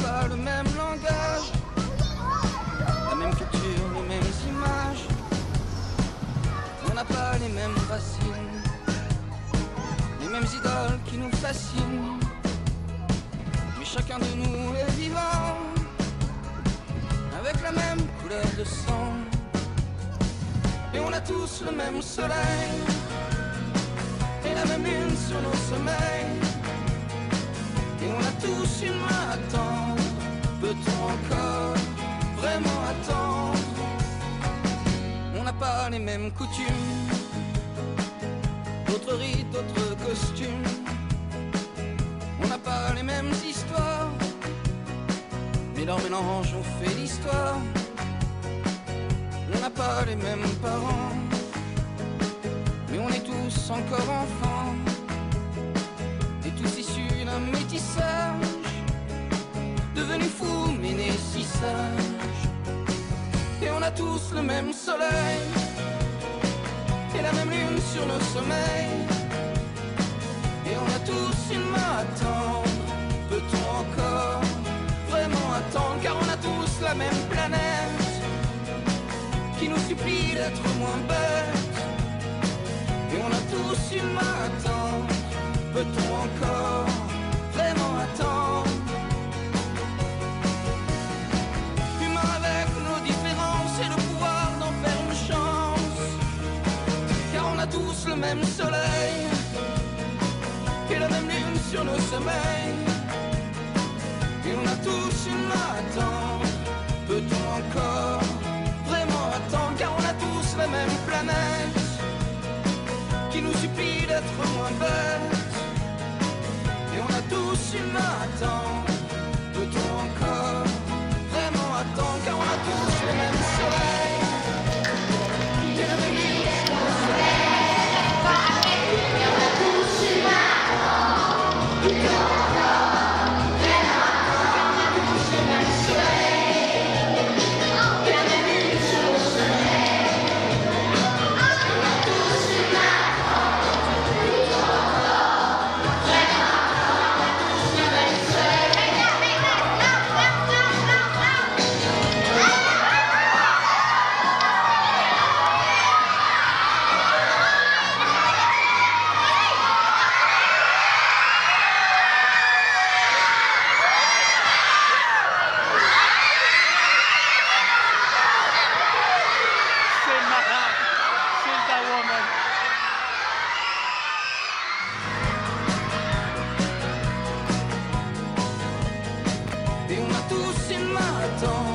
pas le même langage, la même culture, les mêmes images. On n'a pas les mêmes racines, les mêmes idoles qui nous fascinent. Mais chacun de nous est vivant, avec la même couleur de sang. Et on a tous le même soleil, et la même lune sur nos sommeils. Et on a tous une main à tendre. Peut-on encore vraiment attendre? On n'a pas les mêmes coutumes, d'autres rites, d'autres costumes. On n'a pas les mêmes histoires, mais leur mélange ont fait l'histoire. On n'a pas les mêmes parents, mais on est tous encore enfants, et tous issus d'un métissage, devenus fous mais nés si sages. Et on a tous le même soleil, et la même lune sur nos sommeils. Et on a tous une main à tendre. Peut-on encore vraiment attendre? Car on a tous la même planète qui nous supplie d'être moins bêtes. Et on a tous une main à tendre. Peut-on encore vraiment attendre? Humains avec nos différences et le pouvoir d'en faire une chance. Car on a tous le même soleil et la même lune sur nos sommeils. Et on a tous une main à tendre. Peut-on encore vraiment attendre? Car on a tous la même planète qui nous supplie d'être moins bêtes. Et on a tous une main à tendre. Peut-on encore vraiment attendre? Car on a tous le même soleil et la même lune sur nos sommeils. Et on a tous une main à tendre. Peut-on encore vraiment attendre? Car on a tous le même soleil et la même lune sur nos sommeils. Et on a tous une main à tendre. Peut-on encore vraiment attendre? On a tous le même soleil. She's that woman. Et on a tous une main à tendre.